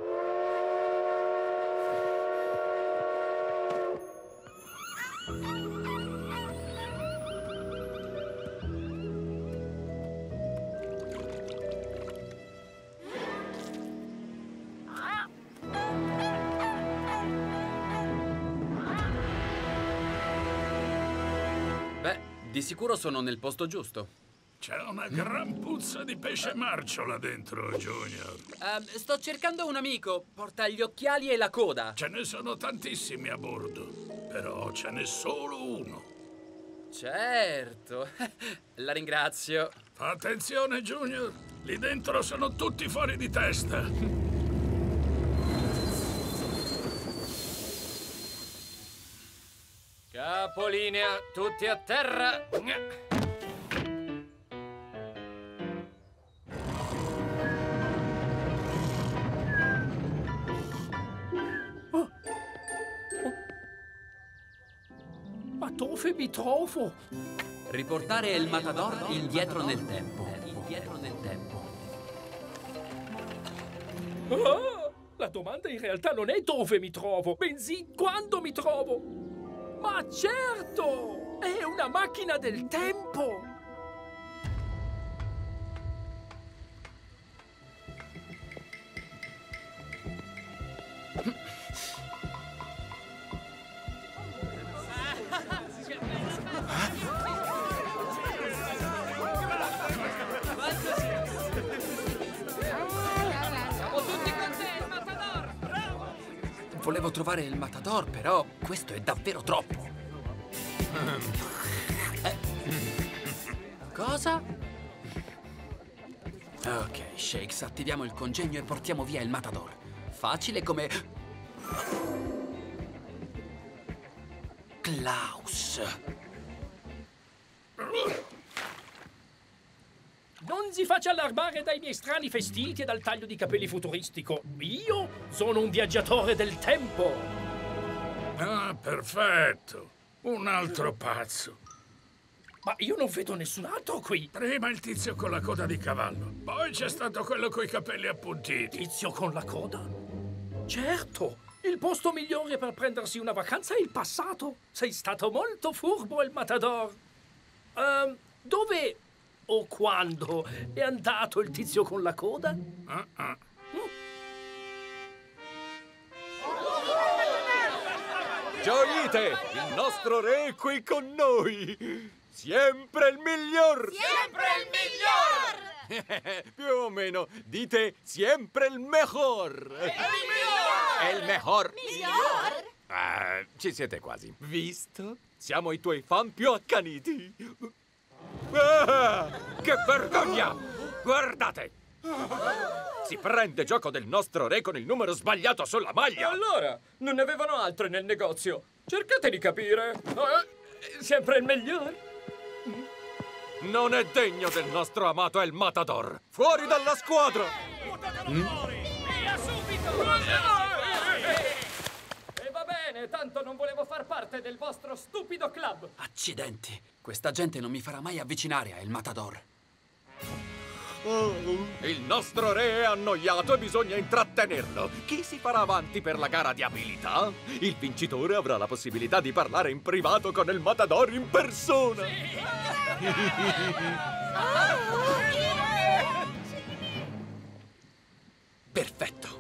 Di sicuro sono nel posto giusto. C'è una gran puzza di pesce marcio là dentro, Junior. Uh, sto cercando un amico. Porta gli occhiali e la coda. Ce ne sono tantissimi a bordo, però ce n'è solo uno. Certo. La ringrazio. Fa attenzione, Junior. Lì dentro sono tutti fuori di testa. Capolinea, tutti a terra. Oh. Ma dove mi trovo? Riportare il Matador indietro nel tempo. Indietro nel tempo. Ah, la domanda in realtà non è dove mi trovo, bensì quando mi trovo. Ma certo! È una macchina del tempo! Siamo tutti con te, il Matador! Bravo! Volevo trovare il Matador, però questo è davvero troppo. Eh. Cosa? Ok, Shakes, attiviamo il congegno e portiamo via il Matador. Facile come... Klaus. Non si faccia allarmare dai miei strani vestiti e dal taglio di capelli futuristico. Io sono un viaggiatore del tempo. Ah, perfetto. Un altro pazzo. Ma io non vedo nessun altro qui. Prima il tizio con la coda di cavallo. Poi c'è stato quello coi capelli appuntiti. Tizio con la coda? Certo. Il posto migliore per prendersi una vacanza è il passato. Sei stato molto furbo, il Matador. Uh, dove o quando è andato il tizio con la coda? Uh-uh. Gioite! Il nostro re è qui con noi! Sempre il miglior! Sempre il miglior! Più o meno, dite sempre il mejor! Il miglior! È il mejor! Miglior? Ah, ci siete quasi. Visto? Siamo i tuoi fan più accaniti! Ah, che vergogna! Guardate! Si prende gioco del nostro re con il numero sbagliato sulla maglia! E allora? Non ne avevano altre nel negozio. Cercate di capire. Eh, sempre il miglior. Non è degno del nostro amato El Matador! Fuori dalla squadra! Mm? Via subito! E va bene, bene, tanto non volevo far parte del vostro stupido club. Accidenti, questa gente non mi farà mai avvicinare a El Matador. Il nostro re è annoiato e bisogna intrattenerlo. Chi si farà avanti per la gara di abilità? Il vincitore avrà la possibilità di parlare in privato con El Matador in persona. Perfetto.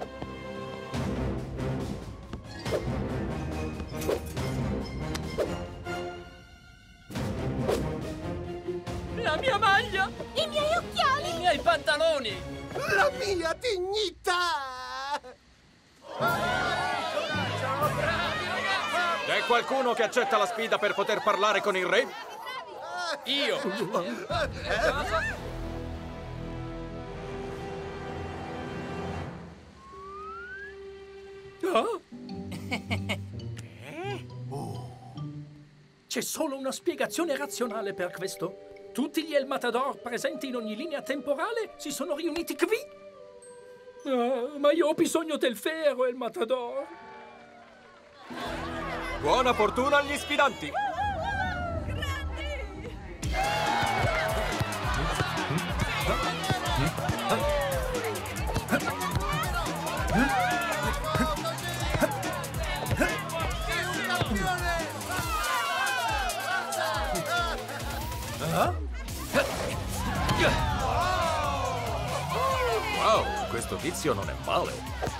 La mia maglia! I miei occhiali! I miei pantaloni! La mia dignità! C'è qualcuno che accetta la sfida per poter parlare con il re? Io! Oh? C'è solo una spiegazione razionale per questo. Tutti gli El Matador presenti in ogni linea temporale si sono riuniti qui. Ah, ma io ho bisogno del vero El Matador. Buona fortuna agli sfidanti! Wow, questo tizio non è male.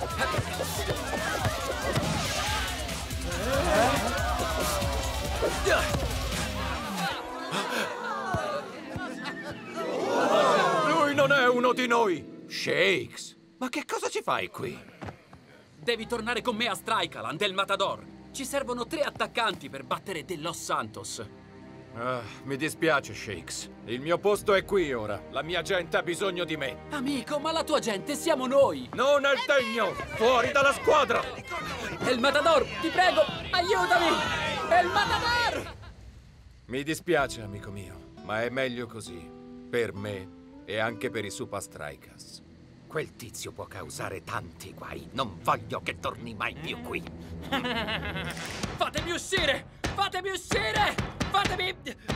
Lui non è uno di noi! Shakes, ma che cosa ci fai qui? Devi tornare con me a Strikeland, El Matador. Ci servono tre attaccanti per battere De Los Santos. Ah, mi dispiace, Shakes. Il mio posto è qui ora. La mia gente ha bisogno di me. Amico, ma la tua gente siamo noi! Non è degno! Fuori dalla squadra! El Matador, ti prego, aiutami! El Matador! Mi dispiace, amico mio, ma è meglio così. Per me e anche per i Super Strikers. Quel tizio può causare tanti guai. Non voglio che torni mai più qui. Fatemi uscire! Fatemi uscire! Fatemi...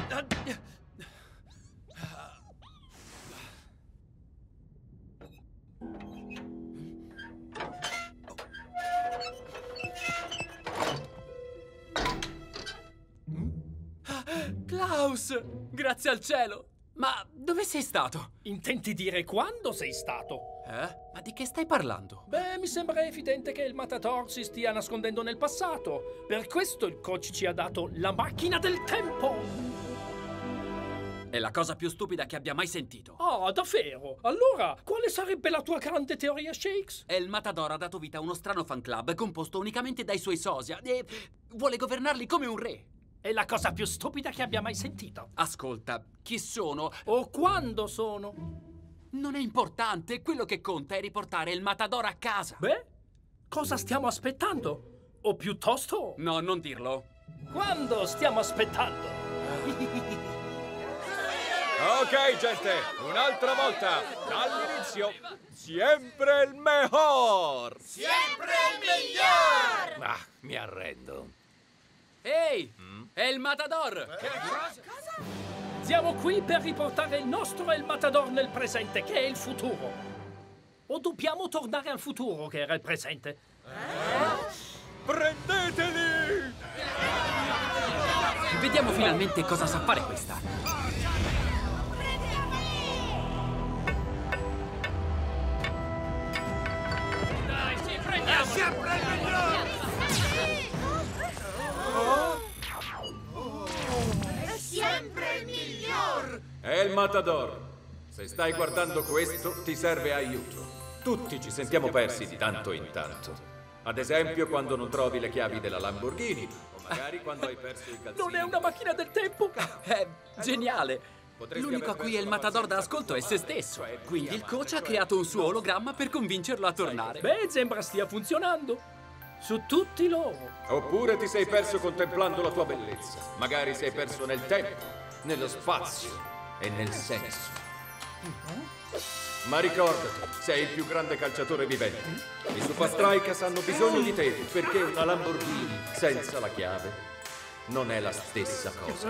Klaus! Grazie al cielo! Ma dove sei stato? Intenti dire quando sei stato? Eh? Ma di che stai parlando? Beh, mi sembra evidente che il Matador si stia nascondendo nel passato. Per questo il coach ci ha dato la macchina del tempo. È la cosa più stupida che abbia mai sentito. Oh, davvero? Allora, quale sarebbe la tua grande teoria, Shakes? El Matador ha dato vita a uno strano fan club composto unicamente dai suoi sosia e vuole governarli come un re. È la cosa più stupida che abbia mai sentito. Ascolta, chi sono? O quando sono? Non è importante, quello che conta è riportare il Matador a casa. Beh, cosa stiamo aspettando? O piuttosto... No, non dirlo. Quando stiamo aspettando? Ok, gente, un'altra volta, dall'inizio, sempre il mejor! Sempre il miglior! Ah, mi arrendo. Ehi, mm? È il Matador! Che cosa? Siamo qui per riportare il nostro El Matador nel presente, che è il futuro. O dobbiamo tornare al futuro, che era il presente? Eh? Prendeteli! Vediamo finalmente cosa sa fare questa. Dai, sì, prendiamo! È sempre il migliore! È sempre il miglior! È il Matador. Se stai guardando questo, ti serve aiuto. Tutti ci sentiamo persi di tanto in tanto. Ad esempio, quando non trovi le chiavi della Lamborghini, o magari quando hai perso il calzino. Non è una macchina del tempo! È geniale! L'unico a cui è il Matador da ascolto è se stesso. Quindi il coach ha creato un suo ologramma per convincerlo a tornare. Beh, sembra stia funzionando. Su tutti loro. Oppure ti sei perso contemplando la tua bellezza. Magari sei perso nel tempo, nello spazio e nel senso. Ma ricordati, sei il più grande calciatore vivente. I Super Strikers hanno bisogno di te, perché una Lamborghini senza la chiave non è la stessa cosa.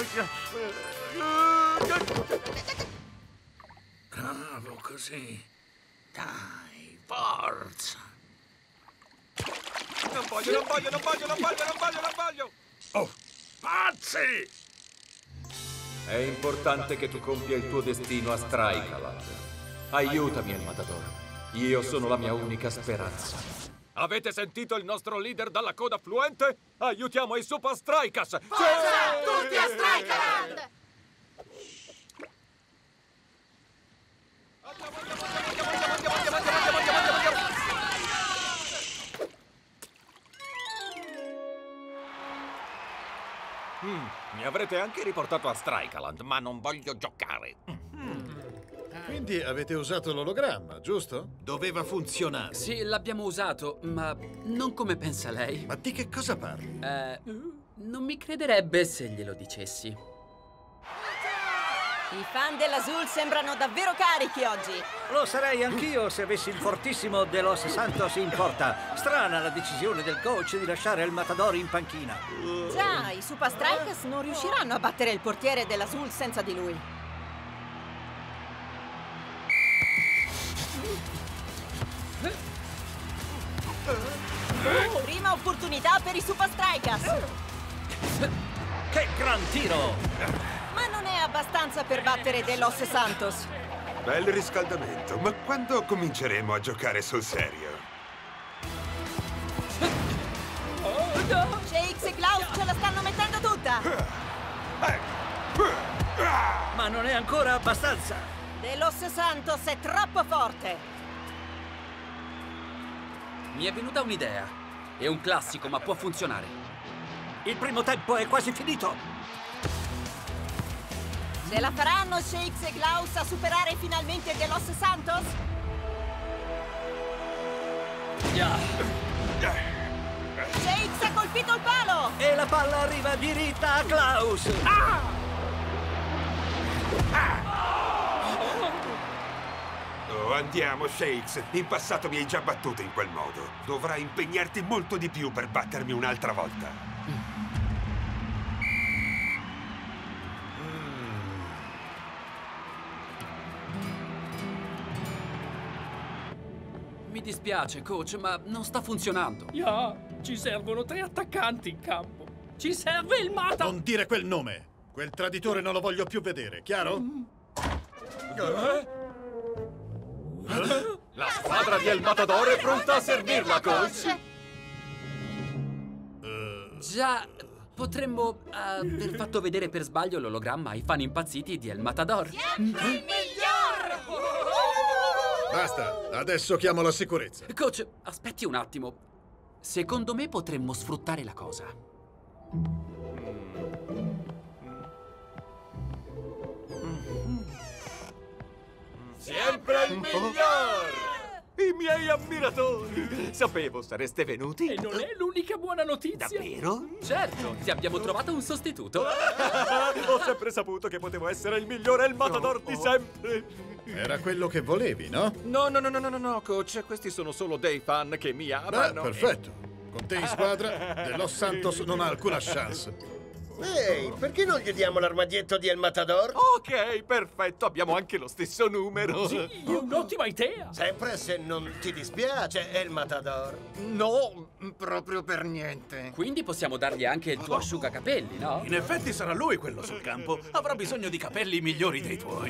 Bravo così. Dai, forza. Non voglio, non voglio, non voglio, non voglio, non voglio, non voglio! Oh, pazzi! È importante che tu compia il tuo destino a Strikaland. Aiutami, El Matador. Io sono la mia unica speranza. Avete sentito il nostro leader dalla coda fluente? Aiutiamo i Super Strikers! Forza! Tutti a Strikaland! Mm, mi avrete anche riportato a Strikaland, ma non voglio giocare. Quindi avete usato l'ologramma, giusto? Doveva funzionare. Sì, l'abbiamo usato, ma non come pensa lei. Ma di che cosa parli? Eh, non mi crederebbe se glielo dicessi. I fan dell'Azul sembrano davvero carichi oggi. Lo sarei anch'io se avessi il fortissimo De Los Santos in porta. Strana la decisione del coach di lasciare il Matador in panchina. Già, i Super Strikers non riusciranno a battere il portiere dell'Azul senza di lui. Prima opportunità per i Super Strikers. Che gran tiro! Ma non è abbastanza per battere De Los Santos. Bel riscaldamento, ma quando cominceremo a giocare sul serio? Shakes e Klaus ce la stanno mettendo tutta. Ma non è ancora abbastanza. De Los Santos è troppo forte. Mi è venuta un'idea. È un classico, ma può funzionare. Il primo tempo è quasi finito. Ce la faranno Shakes e Klaus a superare finalmente De Los Santos? Yeah. Shakes ha colpito il palo! E la palla arriva diritta a Klaus. Ah! Ah! Oh, andiamo, Shakes. In passato mi hai già battuto in quel modo. Dovrai impegnarti molto di più per battermi un'altra volta. Mi dispiace, coach, ma non sta funzionando. Yeah, ci servono tre attaccanti in campo. Ci serve il Mata! Non dire quel nome! Quel traditore non lo voglio più vedere, chiaro? Mm. Eh? La squadra di El Matador è pronta a servirla, coach! Già, potremmo uh, aver fatto vedere per sbaglio l'ologramma ai fan impazziti di El Matador. Il miglior! Basta, adesso chiamo la sicurezza. Coach, aspetti un attimo. Secondo me potremmo sfruttare la cosa. Sempre il miglior! I miei ammiratori! Sapevo sareste venuti. E non è l'unica buona notizia. Davvero? Certo, ti abbiamo trovato un sostituto. Ho sempre saputo che potevo essere il migliore El Matador di sempre. Era quello che volevi, no? No, no, no, no, no, no, coach. Questi sono solo dei fan che mi amano. Beh, perfetto. Con te in squadra, De Los Santos non ha alcuna chance. Ehi, perché non gli diamo l'armadietto di El Matador? Ok, perfetto, abbiamo anche lo stesso numero. Sì, è un'ottima idea. Sempre se non ti dispiace, El Matador. No, proprio per niente. Quindi possiamo dargli anche il tuo asciugacapelli, no? In effetti sarà lui quello sul campo. Avrà bisogno di capelli migliori dei tuoi.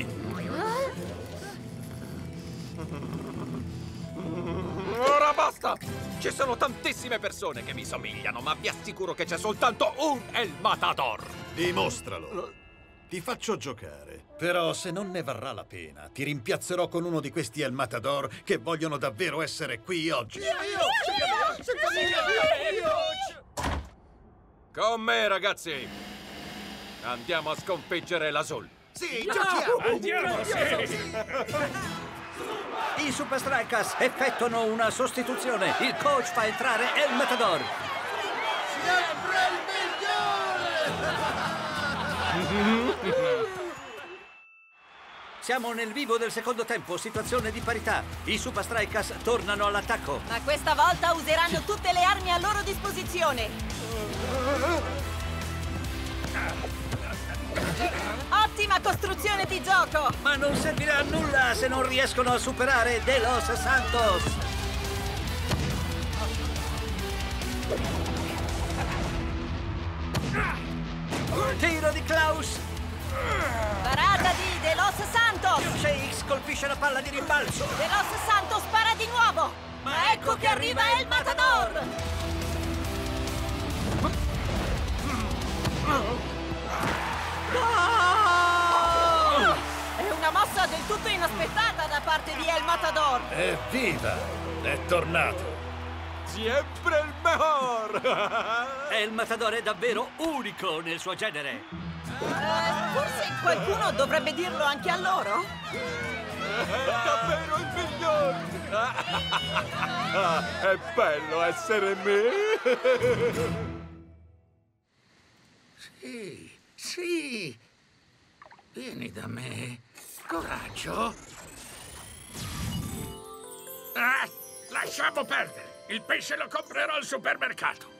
Ora basta! Ci sono tantissime persone che mi somigliano, ma vi assicuro che c'è soltanto un El Matador! Dimostralo! Ti faccio giocare. Però se non ne varrà la pena, ti rimpiazzerò con uno di questi El Matador che vogliono davvero essere qui oggi. Io, io, io, Con me, ragazzi! Andiamo a sconfiggere l'Azul! Sì, giochiamo! Andiamo, sì! I Super Strikers effettuano una sostituzione. Il coach fa entrare El Matador. sempre il migliore! Siamo nel vivo del secondo tempo, situazione di parità. I Super Strikers tornano all'attacco. Ma questa volta useranno tutte le armi a loro disposizione. Ottima costruzione di gioco! Ma non servirà a nulla se non riescono a superare De Los Santos. Tiro di Klaus. Parata di De Los Santos! Shakes colpisce la palla di rimbalzo. De Los Santos spara di nuovo! Ma ecco che arriva El Matador! Oh! È una mossa del tutto inaspettata da parte di El Matador! Evviva! È tornato! Sempre il mejor! El Matador è davvero unico nel suo genere. Eh, forse qualcuno dovrebbe dirlo anche a loro? È davvero il miglior! È bello essere me! Sì, sì. Vieni da me. Coraggio. Ah, lasciamo perdere. Il pesce lo comprerò al supermercato.